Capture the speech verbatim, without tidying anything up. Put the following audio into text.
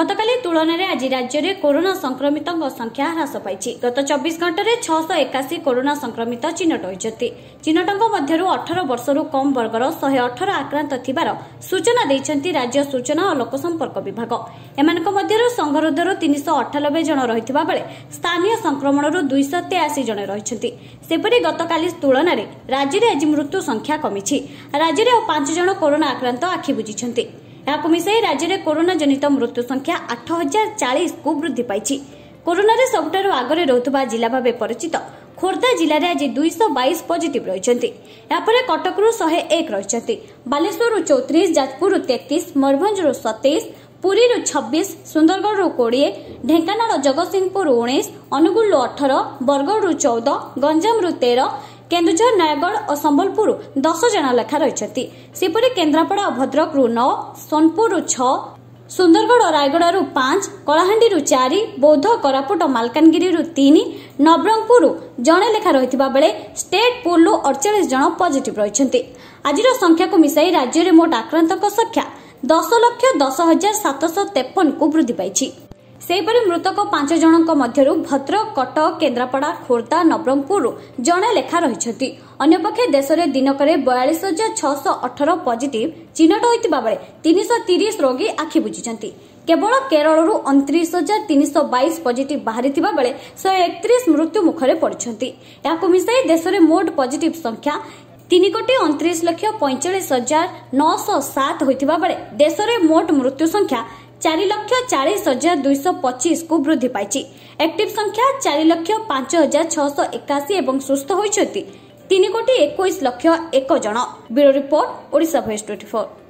गतकाली तुलन में आज राज्य में कोरोना संक्रमितों संख्या ह्रास पाई। गत चौबीस घंटे में छःश एकाशी कोरोना संक्रमित चिन्हट होती। चिन्हटों मध्य अठारह वर्षरू कम वर्गर शहे अठर आक्रांत थिबार सूचना देइछन्ति राज्य सूचना और लोकसंपर्क विभाग। एमानक मध्यरु संगरोधर तीन सौ अठानबे जन रहिथिबा बेले स्थानीय संक्रमणरू दुई सौ तेयासी जन रहिछन्ति। सेपरि गतकाली तुलन में राज्य में आज मृत्यु संख्या कमिछि। राज्य में पांच जन कोरोना आक्रांत आखि बुझिछन्ति। याकु मिसाई राज्य में कोरोना जनित मृत्यु संख्या आठ हजार चालीस को वृद्धि पाई। कोरोना रे सबुठारु आगरे रहुतबा जिला भावे परिचित खोर्धा जिले में आज दुई सौ बाईस पॉजिटिव रहिछन्ति। यापर कटकरू शहे एक रहिछन्ति। बालेश्वर चौतीस, जाजपुर तैंतीस, मयूरभंज सतैश, पुरी छब्बीस, सुंदरगढ़ कोड़े, ढेंकानाल जगतसिंहपुर उन्नीस, अनुगुल अठारह, बरगढ़ चौदह, गंजाम तेरह, केन्दुझर, नयागढ़ और संबलपुर दस जन लेखा रही। सेपरि केन्द्रापड़ा और भद्रक नौ, सोनपुर छह, सुंदरगढ़ और रायगड़ पांच, कलाहांडी चार, बौद्ध, कोरापुट और मालकानगिरी तीन, नवरंगपुर जड़े लेखा रही बेले स्टेट पुल अड़चाश जन पॉजिटिव रही। आज संख्या को मिसाई राज्य में मोट आक्रांतों संख्या दस लक्ष दस हजार सातश तेपन को वृद्धि पाई। सेपरि मृतक पांच जनक मध्यरु भद्रक, कटक, केन्द्रापड़ा, खोर्धा, नवरंगपुर जड़े लेखा रही। अन्यपक्षे देश में दिनक बयालीस हजार छःश अठर पॉजिटिव चिन्हट होता बेले तीन सौ तीस रोगी आखि बुझिछन्ति। केवल केरल उनतीस हजार तीन सौ बैश पॉजिटिव बाहरी बेले शहे एकतीस मृत्यु मुखरे पड़छन्ति। याकु मिसाई देश में मोट पॉजिटिव संख्या तीन कोटी उनतीस लक्ष पैंचाश हजार नौश सात होता बेले देश में मोट मृत्यु संख्या चार लक्ष चालीस हजार दुई सौ पचीस को वृद्धि पाई। एक्टिव संख्या चार लक्ष पांच हजार छःश एकाशी और सुस्थ होती तीन कोटी एक लक्ष एक जन। ब्यूरो रिपोर्ट, ओडिशा भॉइस चौबीस।